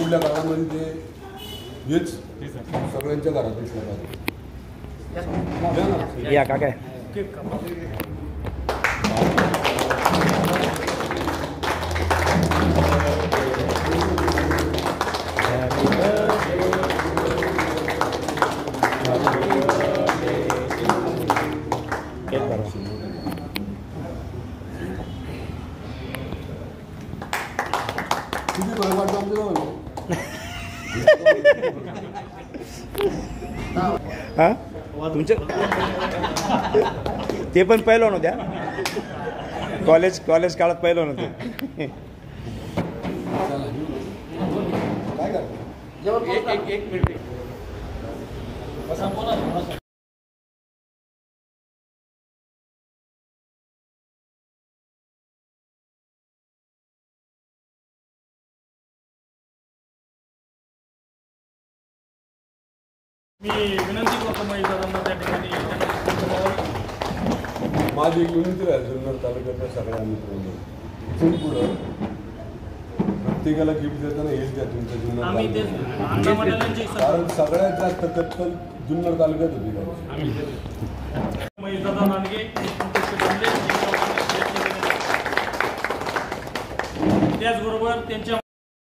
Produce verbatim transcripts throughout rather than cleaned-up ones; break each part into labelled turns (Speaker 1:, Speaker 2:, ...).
Speaker 1: पुढल्या काळामध्ये ते हेच सगळ्यांच्या घरात दिसलं पाहिजे.
Speaker 2: या का काय
Speaker 1: किती बरं वाटतं आमच्या
Speaker 2: हां तुमचे ते पण पहिलं नव्हत्या कॉलेज कॉलेज काळात पहिलं नव्हते.
Speaker 1: काय करतो एक एक मिनिट
Speaker 3: मी विनंती करतो महिलांना त्या ठिकाणी
Speaker 1: माझी एक विनंती राहील जुन्नर तालुक्यातल्या सगळ्या मित्रांना इथून पुढं प्रत्येकाला गिफ्ट देताना हेच द्या तुमच्या जुन्नर तालुक्यात, कारण सगळ्यात जास्त कत्तल जुन्नर तालुक्यात होती.
Speaker 3: त्याचबरोबर त्यांच्या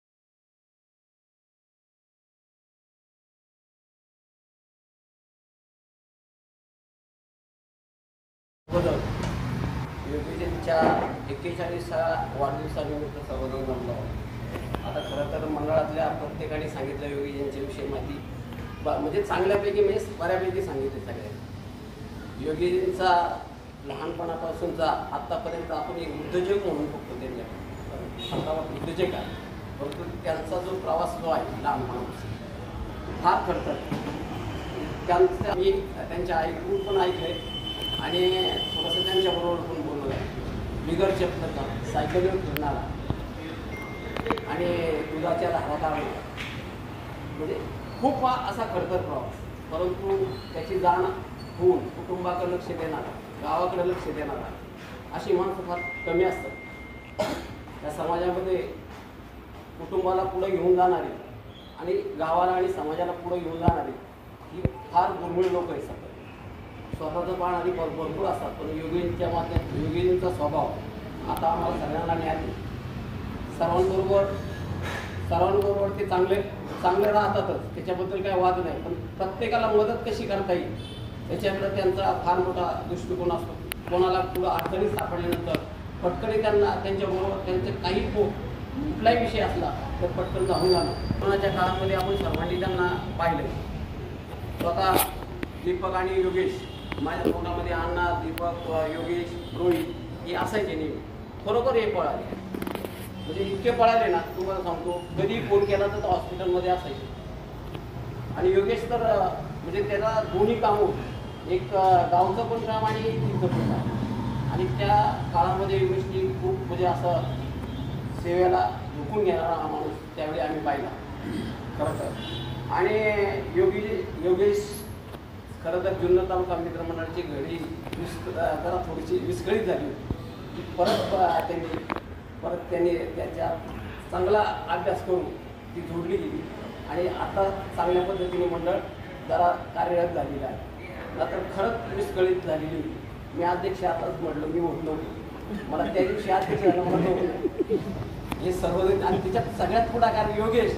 Speaker 4: योगीजींच्या एक्केचाळीसाव्या वाढदिवसानिमित्त सर्वजण जमलो. आता खरं तर मंडळातल्या प्रत्येकाने सांगितलं योगीजींच्या विषयी माहिती बा म्हणजे चांगल्यापैकी म्हणजे बऱ्यापैकी सांगितले सगळे. योगीजींचा लहानपणापासूनचा आत्तापर्यंत आपण एक उद्योजक म्हणून बघतो त्यांच्या आता उद्योजक आहे, परंतु त्यांचा जो प्रवास जो आहे लहानपणापासून फार खडतर. त्यांचा मी त्यांच्या ऐकून पण ऐकले आणि थोडंसं त्यांच्याबरोबर पण बोललो आहे. बिगर चपलचा सायकलवर फिरणारा आणि दुधाच्या धारा काढणारा म्हणजे खूप असा खडतर प्रवास, परंतु त्याची जाण होऊन कुटुंबाकडे लक्ष देणारा, गावाकडे लक्ष देणारा अशी माणसं फार कमी असतात. या समाजामध्ये कुटुंबाला पुढे घेऊन जाणारी आणि गावाला आणि समाजाला पुढे घेऊन जाणारी ही फार दुर्मिळ लोक आहेत. सगळं स्वतःचं पाण आधी भर भरपूर असतात, पण योगींच्या माध्यमात योगींचा स्वभाव आता आम्हाला सगळ्यांना न्याय सर्वांबरोबर सर्वांबरोबर ते चांगले चांगले राहतातच, त्याच्याबद्दल काही वाद नाही. पण प्रत्येकाला मदत कशी करता येईल त्याच्याकडे त्यांचा फार मोठा दृष्टिकोन असतो. कोणाला पुढं अडचणी सापडल्यानंतर पटकन त्यांना त्यांच्याबरोबर त्यांचं काही कुठलाही विषय असला तर पटकन जाऊन जाणं. कोरोनाच्या काळामध्ये आपण सर्वांनी त्यांना पाहिलं. स्वतः दीपक आणि योगेश माझ्या तोंडामध्ये अण्णा, दीपक, योगेश, रोहित हे असायचे नेहमी. खरोखर हे पळाले म्हणजे इतके पळाले ना तुम्हाला सांगतो, कधी फोन केला तर हॉस्पिटलमध्ये असायचे. आणि योगेश तर म्हणजे त्याला दोन्ही कामं, एक गावचं पण काम आणि तिथं पण काम. आणि त्या काळामध्ये योगेशनी खूप म्हणजे असं सेवेला झुकून घेणारा हा माणूस त्यावेळी आम्ही पाहिला खरं तर. आणि योगी योगेश खरं तर जुन्नर तालुका मित्रमंडळाची घडी विस जरा थोडीशी विस्कळीत झाली होती. परत त्यांनी परत त्यांनी त्याच्या चांगला अभ्यास करून ती जोडली गेली आणि आता चांगल्या पद्धतीने मंडळ जरा कार्यरत झालेलं आहे. नंतर खरंच विस्कळीत झालेली होती. मी अध्यक्ष आताच म्हटलं मी होत नव्हतो, मला त्या दिवशी अध्यक्ष झालं म्हणतो हे सर्वजण. आणि त्याच्यात सगळ्यात पुढाकार योगेश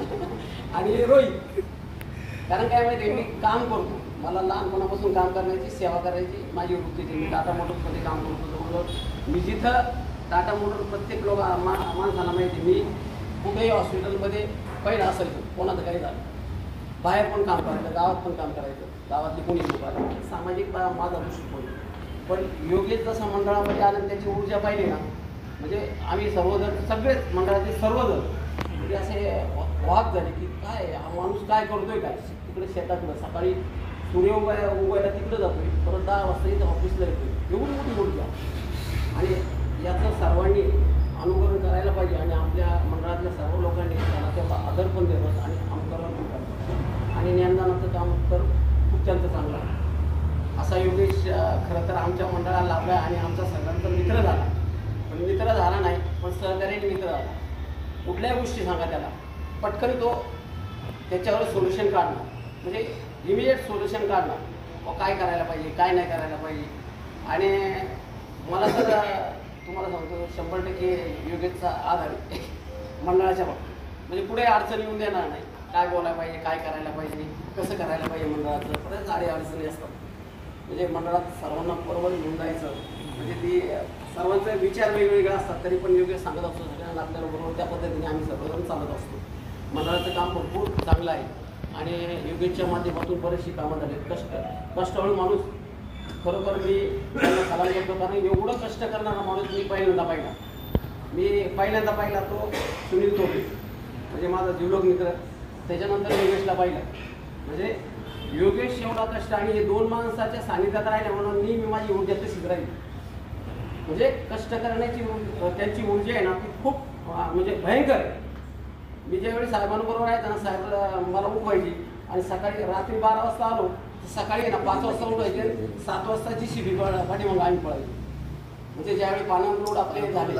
Speaker 4: आणि रोहित. कारण काय माहिती मी काम करतो, मला लहानपणापासून काम करण्याची सेवा करायची माझी वृत्तीची. मी टाटा मोटर्समध्ये काम करतो. जवळजवळ मी जिथं टाटा मोटर प्रत्येक लोक मा माणसांना माहिती मी कुठेही हॉस्पिटलमध्ये पहिलं असायचं, कोणाचं काही झालं बाहेर पण काम करायचं, गावात पण काम करायचं, गावातली कोणी लोक आले. सामाजिक माझा दृष्टिकोन. पण योगेश जसं मंडळामध्ये आलं त्याची ऊर्जा पाहिली ना, म्हणजे आम्ही सर्वजण सगळेच मंडळाचे सर्वजण म्हणजे असे वाद झाले की काय हा माणूस काय करतोय, काय तिकडे शेतातलं सकाळी सूर्य उगाय उगायला तिकडे जातोय, परत दहा वाजता इथं ऑफिसला येतोय. एवढी मोठी ऊर्जा. आणि याचं सर्वांनी अनुकरण करायला पाहिजे. आणि आपल्या मंडळातल्या सर्व लोकांनी त्याला तेवढा आदर पण देतात आणि अनुकरण पण करतात. आणि ज्ञानदानाचं काम तर खूप त्यांचं चांगलं आहे. असा योगेश खरं तर आमच्या मंडळाला लाभला आणि आमचा सगळ्यांचा मित्र झाला. पण मित्र झाला नाही, पण सहकार्याने मित्र झाला. कुठल्याही गोष्टी सांगा त्याला पटकन तो त्याच्यावर सोल्युशन काढणार, म्हणजे इमिजिएट सोल्युशन काढणार, व काय करायला पाहिजे काय नाही करायला पाहिजे. आणि मला तर तुम्हाला सांगतो शंभर टक्के योगेशचा आधार आहे मंडळाच्या बाबतीत. म्हणजे पुढे अडचण येऊन देणार नाही, काय बोलायला पाहिजे काय करायला पाहिजे कसं करायला पाहिजे. मंडळाचं बऱ्याच आडी अडचणी असतात, म्हणजे मंडळात सर्वांना बरोबर घेऊन जायचं, म्हणजे ती सर्वांचे विचार वेगवेगळे असतात तरी पण योग्य सांगत असतो सगळ्यांना आपल्याला बरोबर त्या पद्धतीने आम्ही सर्वजण चालत असतो. मंडळाचं काम भरपूर चांगलं आहे आणि योगेशच्या माध्यमातून बरेचशी कामं झाली. कष्ट कष्टाळू माणूस खरोखर मी त्यांना सलाम करतो, कारण एवढं कष्ट करणारा माणूस मी पहिल्यांदा पाहिला. मी पहिल्यांदा पाहिला तो सुनील तोडे, म्हणजे माझा जीवलग मित्र. त्याच्यानंतर योगेशला पाहिलं, म्हणजे योगेश एवढा कष्ट आणि हे दोन माणसाच्या सानिध्यात राहिल्या म्हणून मी मी माझी ऊर्जा तशीच राहील. म्हणजे कष्ट करण्याची त्यांची ऊर्जा आहे ना ती खूप म्हणजे भयंकर आहे. मी ज्यावेळी साहेबांबरोबर आहे ना साहेब मला उठवायची आणि सकाळी रात्री बारा वाजता आलो सकाळी ना पाच वाजता उठायचे, सात वाजता जी शिबी पाठीमागं आम्ही पळायचो. म्हणजे ज्यावेळी पाण्यावर रोड आपले झाले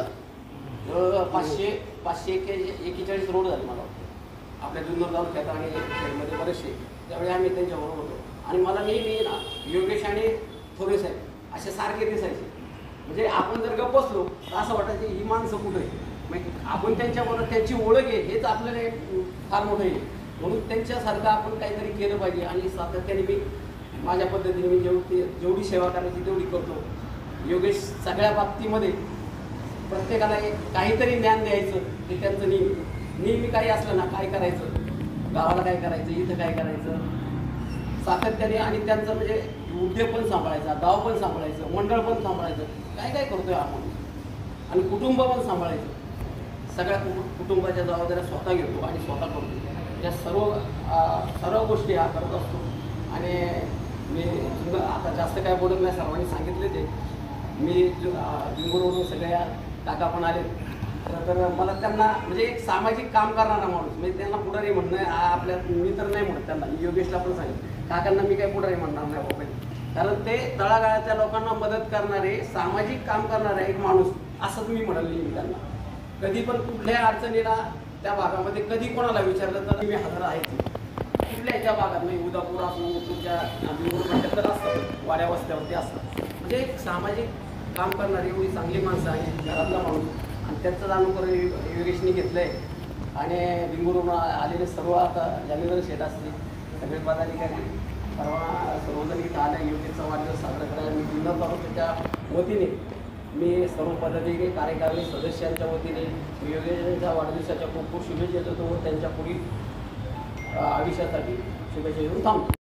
Speaker 4: जवळजवळ पाचशे पाचशे एके एकेचाळीस रोड झाले मला वाटतं आपल्या जुन्नर तालुक्यात आणि खेडमध्ये बरेचसे. त्यावेळी आम्ही त्यांच्याबरोबर होतो आणि मला नेहमी ना योगेश आणि थोरे साहेब असे सारखे दिसायचे. म्हणजे आपण जर गप्प बसलो तर असं वाटायचं ही माणसं कुठे आहे, म्हणजे आपण त्यांच्याबरोबर त्यांची ओळख आहे हेच आपल्याला फार मोठं आहे. म्हणून त्यांच्यासारखं आपण काहीतरी केलं पाहिजे आणि सातत्याने मी माझ्या पद्धतीने मी जेवढी जेवढी सेवा करायची तेवढी करतो. योगेश सगळ्या बाबतीमध्ये प्रत्येकाला एक काहीतरी ज्ञान द्यायचं ते त्यांचं नेहमी नेहमी काही असलं ना काय करायचं गावाला काय करायचं इथं काय करायचं सातत्याने. आणि त्यांचं म्हणजे उद्योग पण सांभाळायचा, गाव पण सांभाळायचं, मंडळ पण सांभाळायचं, काय काय करतोय आपण आणि कुटुंब पण सांभाळायचं. सगळ्या कुटुंबाच्या जबाबदाऱ्या स्वतः घेतो आणि स्वतः करतो. या सर्व सर्व गोष्टी हा करत असतो. आणि मी आता जास्त काय बोलत नाही, सर्वांनी सांगितले ते. मी बिंगोरवरून सगळ्या काका पण आले तर मला त्यांना म्हणजे एक सामाजिक काम करणारा माणूस म्हणजे त्यांना पुढारी म्हणणं आपल्या मी तर नाही म्हणत त्यांना. मी योगेशला पण सांगितलं काकांना मी काही पुढारी म्हणणार नाही बाबा, कारण ते तळागाळाच्या लोकांना मदत करणारे सामाजिक काम करणारे एक माणूस असंच मी म्हणले. मी त्यांना कधी पण कुठल्याही अडचणीला त्या भागामध्ये कधी कोणाला विचारलं तर मी हजर आहे. कुठल्या ज्या भागात नाही उदापूर असो तुमच्या तर असतात वाड्या वस्त्यावरती असतात. म्हणजे एक सामाजिक काम करणारी एवढी चांगली माणसं आहे घरातला माणूस आणि त्यांचं अनुकरण योगेशने घेतलं आहे. आणि बिंगुरून आलेले सर्व आता जानेवारी शेट असतील सगळे पदाधिकारी परवा सर्वजण इथं आल्या योगेशचा वाढदिवस साजरा करायला. मी जुन्नर तालुक्याच्या वतीने मी सर्व पदाधिकारी कार्यकारिणी सदस्यांच्या वतीने मी योगेशच्या वाढदिवसाच्या खूप खूप शुभेच्छा देतो व त्यांच्या पुढील आयुष्यासाठी शुभेच्छा देऊन थांबतो.